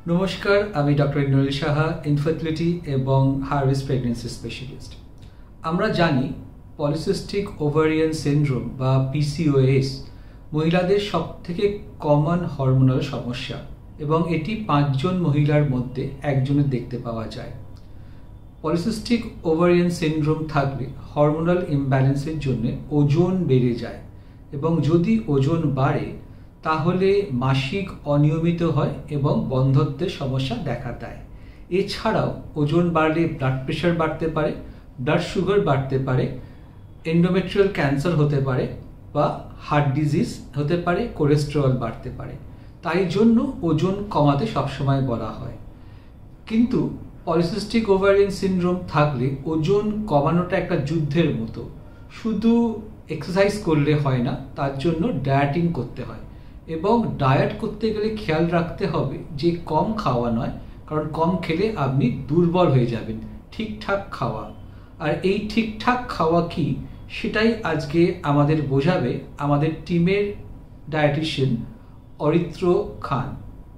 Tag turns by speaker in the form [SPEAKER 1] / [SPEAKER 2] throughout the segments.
[SPEAKER 1] নমস্কার, আমি doctor Indranil Saha, infertility এবং হাই রিস্ক প্রেগনেন্সি স্পেশালিস্ট। আমরা জানি পলিসিস্টিক ওভারিয়ান সিনড্রোম বা পিসিওএস মহিলাদের সবথেকে কমন হরমোনাল সমস্যা এবং এটি 5 জন মহিলার মধ্যে একজনের দেখতে পাওয়া যায়। পলিসিস্টিক ওভারিয়ান সিনড্রোম থাকলে হরমোনাল ইমব্যালেন্সের জন্য ওজন বেড়ে যায় এবং যদি ওজন বাড়ে তাহলে মাসিক অনিয়মিত হয় এবং বন্ধ্যত্বের সমস্যা দেখা দেয়। এছাড়াও ওজন বাড়লে ব্লাড প্রেশার বাড়তে পারে, ব্লাড সুগার বাড়তে পারে, এন্ডোমেট্রিয়াল ক্যান্সার হতে পারে বা হার্ট ডিজিজ হতে পারে, কোলেস্টেরল বাড়তে পারে। তাই জন্য ওজন কমাতে সবসময় বলা হয়। কিন্তু পলিসিস্টিক ওভারিয়ান সিনড্রোম থাকলে ওজন কমানোটা একটা যুদ্ধের মতো। শুধু এক্সারসাইজ করলে হয় না, তার জন্য ডায়েটিং করতে হয় এবং ডায়েট করতে গেলে খেয়াল রাখতে হবে যে কম খাওয়া নয়, কারণ কম খেলে আপনি দুর্বল হয়ে যাবেন। ঠিকঠাক খাওয়া, আর এই ঠিকঠাক খাওয়া কি সেটাই আজকে আমাদের বোঝাবে আমাদের টিমের ডায়েটিশিয়ান অরিত্র খান।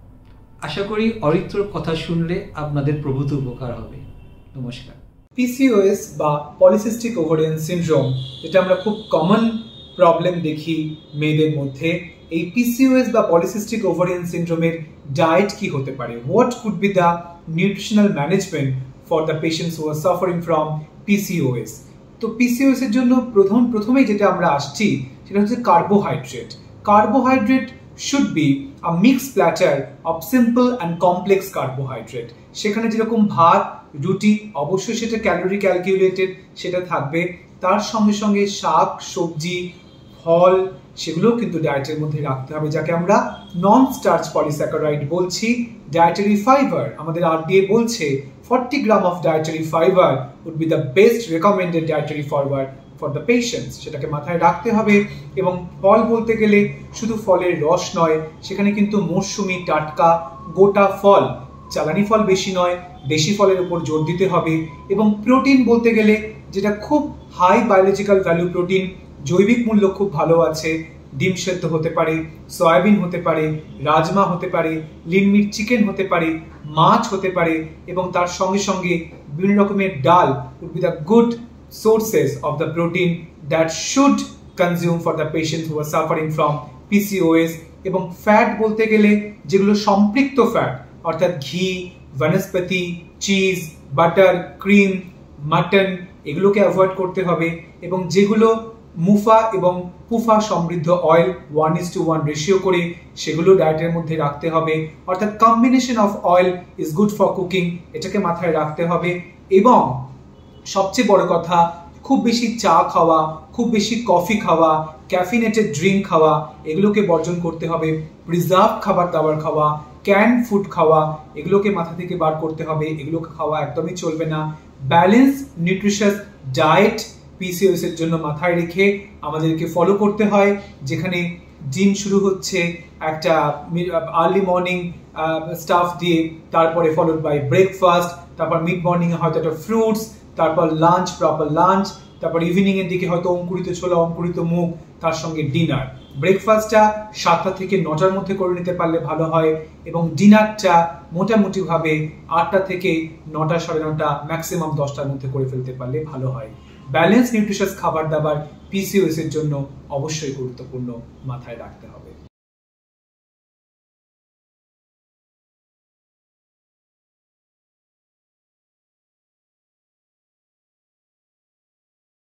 [SPEAKER 1] আশা করি অরিত্রর কথা শুনলে আপনাদের প্রভূত উপকার হবে। নমস্কার।
[SPEAKER 2] পিসিওএস বা পলিসিস্টিক ওভারিয়ান সিনড্রোম, যেটা আমরা খুব কমন প্রবলেম দেখি মেয়েদের মধ্যে, এই পিসিওএস বা পলিসিস্টিক ওভারিয়ান সিনড্রোমের ডায়েট কি হতে পারে? What could be the nutritional management for the patients who are suffering from PCOS? তো পিসিওএস এর জন্য প্রথমেই যেটা আমরা আসছি সেটা হচ্ছে carbohydrate. Carbohydrate should be a mixed platter of simple and complex carbohydrate। সেখানে যেরকম ভাত, রুটি, অবশ্যই সেটা ক্যালোরি ক্যালকুলেটেড সেটা থাকবে, তার সঙ্গে সঙ্গে শাক, সবজি, ফল সেগুলোও কিন্তু ডায়েটের মধ্যে রাখতে হবে, যাকে আমরা নন স্টার্চ পলিস্যাকারাইড বলছি। ডায়েটারি ফাইবার আমাদের RDA বলছে 40 গ্রাম of dietary fibre would be the best recommended dietary fiber for the patients. সেটাকে মাথায় রাখতে হবে। এবং ফল বলতে গেলে শুধু ফলের রস নয়, সেখানে কিন্তু মরশুমি, টাটকা, গোটা ফল, চালানি ফল বেশি নয়, দেশি ফলের উপর জোর দিতে হবে। এবং প্রোটিন বলতে গেলে যেটা খুব হাই বায়োলজিক্যাল ভ্যালু প্রোটিন, জৈবিক মূল্য খুব ভালো আছে, ডিম সেদ্ধ হতে পারে, সয়াবিন হতে পারে, রাজমা হতে পারে, লিন মিট চিকেন হতে পারে, মাছ হতে পারে, এবং তার সঙ্গে সঙ্গে বিভিন্ন রকমের ডাল would be the good sources of the protein that should consume for the patients who are suffering from PCOS। এবং ফ্যাট বলতে গেলে যেগুলো সম্পৃক্ত ফ্যাট, অর্থাৎ ঘি, বনস্পতি, চিজ, বাটার, ক্রিম, মাটন, এগুলোকে অ্যাভয়েড করতে হবে। এবং যেগুলো মুফা এবং পুফা সমৃদ্ধ অয়েল 1:1 রেশিও করে সেগুলো ডায়েটের মধ্যে রাখতে হবে। অর্থাৎ combination of oil is good for cooking, এটাকে মাথায় রাখতে হবে। এবং সবচেয়ে বড় কথা, খুব বেশি চা খাওয়া, খুব বেশি কফি খাওয়া, ক্যাফিনেটেড ড্রিঙ্ক খাওয়া, এগুলোকে বর্জন করতে হবে। প্রিজার্ভ খাবার দাবার খাওয়া, ক্যান ফুড খাওয়া, এগুলোকে মাথা থেকে বার করতে হবে। এগুলোকে খাওয়া একদমই চলবে না। ব্যালেন্স নিউট্রিশাস ডায়েট পিসিওএস এর জন্য মাথায় রেখে আমাদেরকে ফলো করতে হয়, যেখানে জিম শুরু হচ্ছে একটা আর্লি মর্নিং স্টাফ দিয়ে, তারপরে ফলোড বাই ব্রেকফাস্ট, তারপর মিড মর্নিং এ হয়তো একটা ফ্রুটস, তারপর লাঞ্চ, প্রপার লাঞ্চ, তারপর ইভিনিং এর দিকে হয়তো অঙ্কুরিত ছোলা, অঙ্কুরিত মুগ, তার সঙ্গে ডিনার। ব্রেকফাস্টটা 7টা থেকে 9টার মধ্যে করে নিতে পারলে ভালো হয়, এবং ডিনারটা মোটামুটি ভাবে 8টা থেকে 9টা, 9:30, ম্যাক্সিমাম 10টার মধ্যে করে ফেলতে পারলে ভালো হয়। ব্যালেন্স নিউট্রিশাস খাবার দাবার পিসিওএস এর জন্য অবশ্যই গুরুত্বপূর্ণ, মাথায় রাখতে হবে।